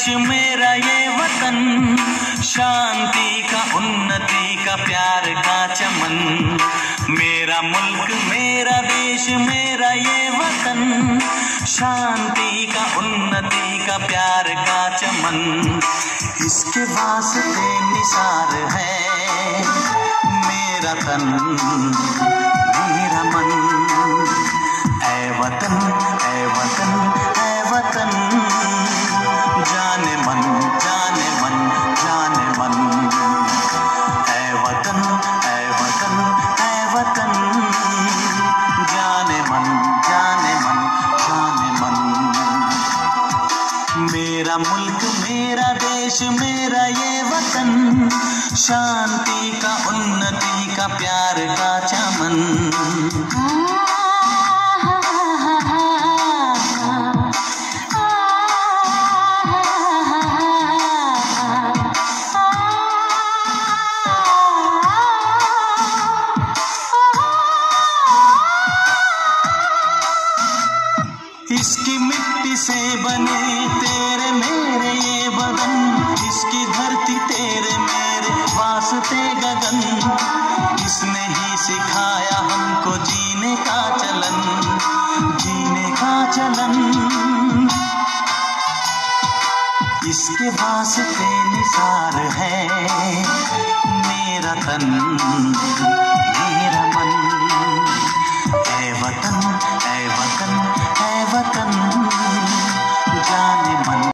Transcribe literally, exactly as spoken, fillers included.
देश मेरा ये वतन, शांति का उन्नति का प्यार का चमन। मेरा मुल्क मेरा देश मेरा ये वतन, शांति का उन्नति का प्यार का चमन। इसके वास्ते निसार है मेरा तन मेरा मन। ऐ वतन ऐ वतन ऐ वतन, जाने मन जाने मन जाने मन। ऐ वतन ऐ वतन ऐ वतन, जाने मन जाने मन जाने मन। मेरा मुल्क मेरा देश मेरा ये वतन, शांति का उन्नति का प्यार का चमन। इसकी मिट्टी से बने तेरे मेरे ये बदन, इसकी धरती तेरे मेरे वास्ते गगन। इसने ही सिखाया हमको जीने का चलन, जीने का चलन। इसके वास्ते निसार है मेरा तन